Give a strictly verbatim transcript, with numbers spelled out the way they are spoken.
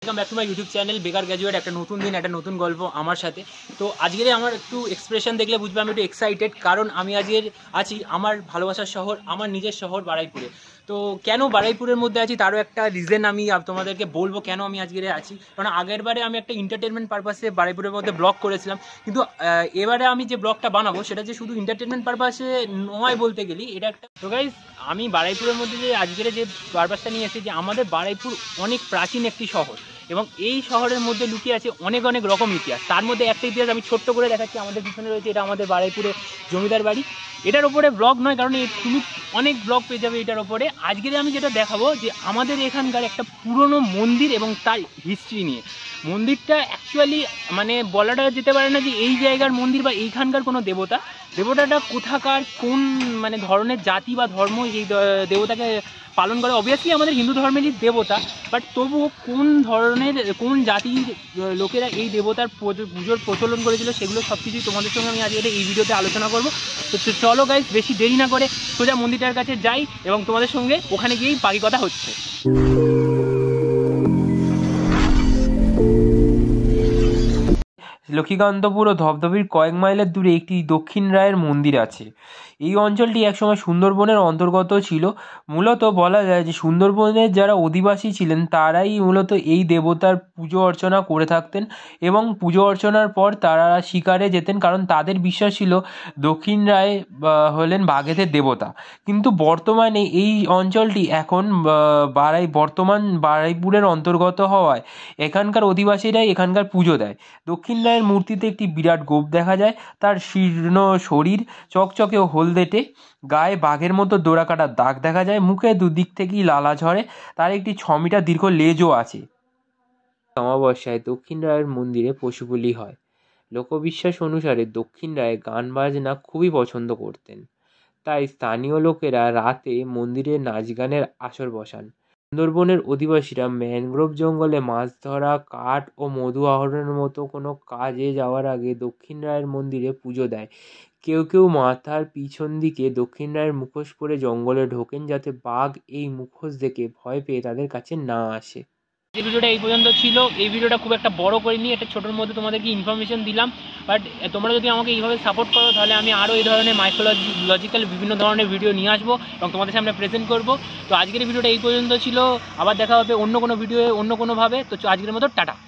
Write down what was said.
Welcome back to my YouTube channel বেকার graduate. একটা নতুন দিন, একটা নতুন গল্প আমার সাথে। তো আজকের আমার একটু এক্সপ্রেশন দেখলে বুঝবে আমি একটু এক্সাইটেড, কারণ আমি আজকের আছি আমার ভালোবাসার শহর, আমার নিজের শহর বারুইপুরে। তো কেন বারুইপুরের মধ্যে আছি তারও একটা রিজন আমি তোমাদেরকে বলবো কেন আমি আজকে আছি। কারণ আগের বারে আমি একটা এন্টারটেনমেন্ট পারপাসে বারুইপুরের মধ্যে ব্লগ করেছিলাম, কিন্তু এবারে আমি যে ব্লগটা বানাবো সেটা যে শুধু এন্টারটেনমেন্ট পারপাসে নয় বলতে গেলি এটা একটা। তো গাইস, আমি বারুইপুরের মধ্যে যে আজকের যে পারপাসটা নিয়ে এসেছি যে আমাদের বারুইপুর অনেক প্রাচীন একটি শহর, এবং এই শহরের মধ্যে লুকিয়ে আছে অনেক অনেক রকম ইতিহাস। তার মধ্যে একটা ইতিহাস আমি ছোট্ট করে দেখাচ্ছি। আমাদের পিছনে রয়েছে, এটা আমাদের বারুইপুরে জমিদার বাড়ি। এটার ওপরে ব্লগ নয়, কারণ তুমি অনেক ব্লগ পেয়ে যাবে এটার ওপরে। আজকে আমি যেটা দেখাবো যে আমাদের এখানকার একটা পুরনো মন্দির এবং তার হিস্ট্রি নিয়ে। মন্দিরটা অ্যাকচুয়ালি মানে বলাটা যেতে পারে না যে এই জায়গার মন্দির বা এইখানকার কোনো দেবতা। দেবতাটা কোথাকার, কোন মানে ধরনের জাতি বা ধর্ম এই দেবতাকে পালন করে। অবভিয়াসলি আমাদের হিন্দু ধর্মেরই দেবতা, বাট তবুও কোন ধরনের কোন জাতির লোকেরা এই দেবতার পুজোর প্রচলন করেছিল সেগুলো সব কিছুই তোমাদের সঙ্গে আমি আজকে এই ভিডিওতে আলোচনা করবো। তো চলো গাইস, বেশি দেরি না করে সোজা মন্দিরটার কাছে যাই এবং তোমাদের সঙ্গে ওখানে গিয়েই বাকি কথা হচ্ছে। লক্ষ্মীকান্তপুর ও ধবধবির কয়েক মাইলের দূরে একটি দক্ষিণ রায়ের মন্দির আছে। এই অঞ্চলটি একসময় সুন্দরবনের অন্তর্গত ছিল। মূলত বলা যায় যে সুন্দরবনের যারা অধিবাসী ছিলেন তারাই মূলত এই দেবতার পুজো অর্চনা করে থাকতেন, এবং পুজো অর্চনার পর তারা শিকারে যেতেন, কারণ তাদের বিশ্বাস ছিল দক্ষিণ রায় হলেন বাঘেদের দেবতা। কিন্তু বর্তমানে এই অঞ্চলটি এখন বারাই বর্তমান বারুইপুরের অন্তর্গত হওয়ায় এখানকার অধিবাসীরাই এখানকার পুজো দেয়। দক্ষিণ রায়ের মূর্তিতে একটি বিরাট গোপ দেখা যায়। তার শীর্ণ শরীর, চকচকে ও হলদেটে গায়ে বাঘের মতো ডোরা কাটার দাগ দেখা যায়। মুখে দুদিক থেকেই লালা ঝরে। তার একটি ছ মিটার দীর্ঘ লেজও আছে। অমাবস্যায় দক্ষিণ রায়ের মন্দিরে পশু বলি হয়। লোকবিশ্বাস অনুসারে দক্ষিণ রায় গান বাজনা খুবই পছন্দ করতেন, তাই স্থানীয় লোকেরা রাতে মন্দিরে নাচ গানের আসর বসান। সুন্দরবনের অধিবাসীরা ম্যানগ্রোভ জঙ্গলে মাছ ধরা, কাঠ ও মধু আহরণের মতো কোনো কাজে যাওয়ার আগে দক্ষিণ রায়ের মন্দিরে পুজো দেয়। কেউ কেউ মাথার পিছন দিকে দক্ষিণ রায়ের মুখোশ পরে জঙ্গলে ঢোকেন, যাতে বাঘ এই মুখোশ দেখে ভয় পেয়ে তাদের কাছে না আসে। এই ভিডিওটা এই পর্যন্ত ছিল। এই ভিডিওটা খুব একটা বড় করিনি, একটা ছোটোর মধ্যে তোমাদেরকে ইনফরমেশন দিলাম। বাট তোমরা যদি আমাকে এইভাবে সাপোর্ট করো তাহলে আমি আরও এই ধরনের মাইথোলজিক্যাল বিভিন্ন ধরনের ভিডিও নিয়ে আসবো এবং তোমাদের সামনে প্রেজেন্ট করবো। তো আজকের ভিডিওটা এই পর্যন্ত ছিল। আবার দেখা হবে অন্য কোনো ভিডিও অন্য কোনোভাবে। তো আজকের মতো টাটা।